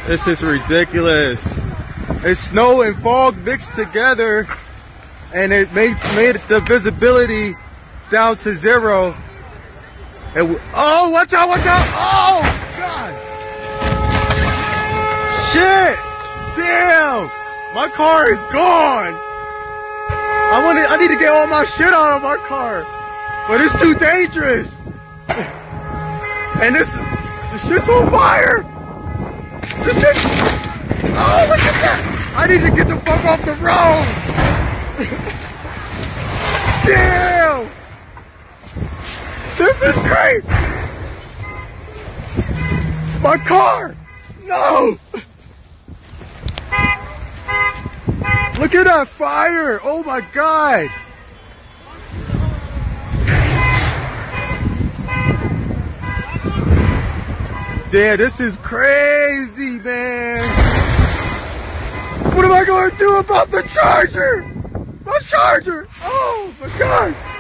This is ridiculous. It's snow and fog mixed together, and it made the visibility down to 0. Oh, watch out, watch out! Oh, God! Shit! Damn! My car is gone! I need to get all my shit out of my car, but it's too dangerous. And the shit's on fire! This shit! Oh, look at that! I need to get the fuck off the road! Damn! This is crazy! My car! No! Look at that fire! Oh my God! Damn, this is crazy, man! What am I going to do about the charger? My charger! Oh my gosh!